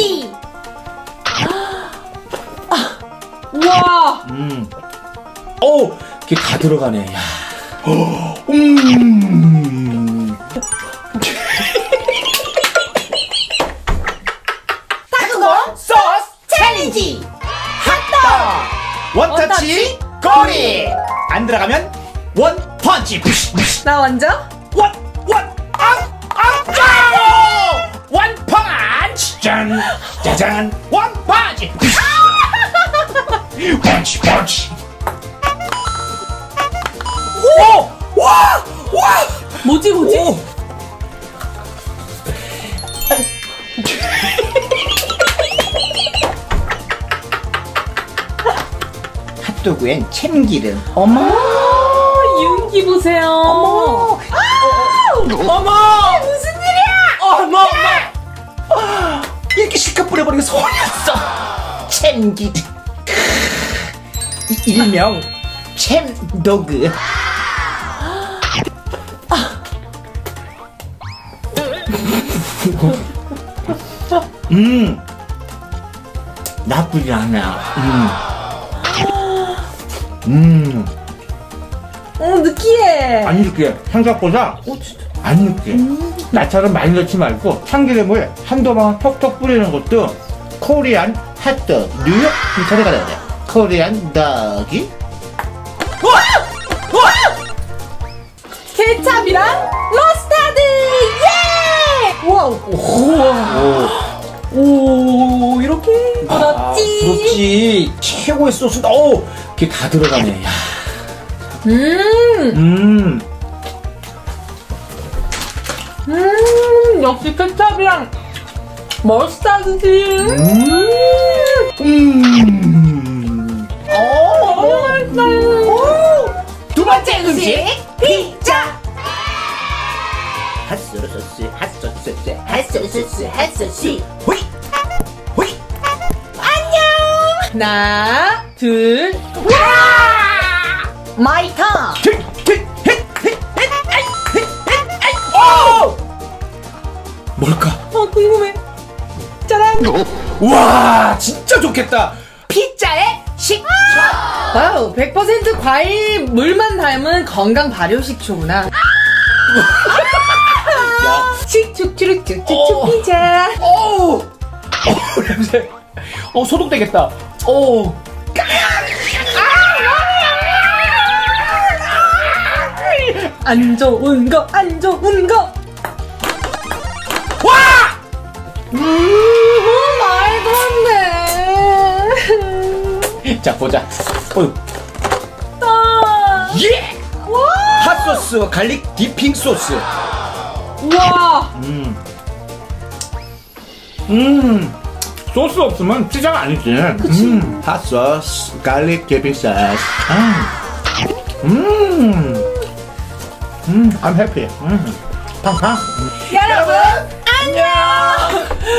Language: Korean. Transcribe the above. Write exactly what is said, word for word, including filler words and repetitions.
챌린지. 우와. 음. 오, 이게 다 들어가네. 야. 음. 닭우동 소스 챌린지. 핫도그 원터치 꼬리. 안 들어가면 원 펀치. 나 먼저. 원, 원, 앙, 앙, 짜! 원 펀치. 짠, 짜잔, 원 펀치. 펀치, 펀치. 오! 와! 와! 뭐지 뭐지? 오! 핫도그엔 참기름. 어머! 윤기 보세요. 어머! 어머! 무슨 일이야? 어머! 어머! 이렇게 실컷 뿌려버리고 손이 없어. 참기름. 이- 일명 참도그. 음, 나쁘지 않아. 음, 음, 어 느끼해. 안 느끼해. 생각보다 어 진짜. 안 느끼해. 음. 나처럼 많이 넣지 말고 참기름을 한두 번 톡톡 뿌리는 것도 코리안 핫도그 뉴욕 비타를 가져야 돼. 코리안 더기. 케찹이랑 머스타드. 예! 우와. 우와. 오. 오 이렇게 부럽지. 아, 부럽지. 최고의 소스다. 오, 이게 다 들어가네. 야. 음. 음. 음 역시 케찹이랑 머스타드지. 음. 음. 너무 맛있어요. 두 번째 음식. 피자. 핫소스, 핫소스, 핫소스 핫소스. 호이, 호이. 하나 둘. 와. 마이 턴. 히, 히, 히, 히, 히, 아이, 히, 히, 아이. 오! 뭘까? 어 궁금해. 짜란. 와, 진짜 좋겠다. 피자에 식초. 와우, 백 퍼센트 과일 물만 닮은 건강 발효식초구나. 야. 칙축추룩축축축 어. 피자. 오, 오, 냄새. 어, 소독되겠다. 오. 안 좋은 거, 안 좋은 거. 와! 음, 말도 안 돼. 자, 보자. 어휴. 아, 예! 와, 핫소스, 갈릭 디핑 소스. 와, 음. 음. 소스 없으면 피자가 아니지. 음. 핫소스, 갈릭 디핑 소스. 아. 음. 음, I'm happy. 음. 팡팡. 여러분 안녕.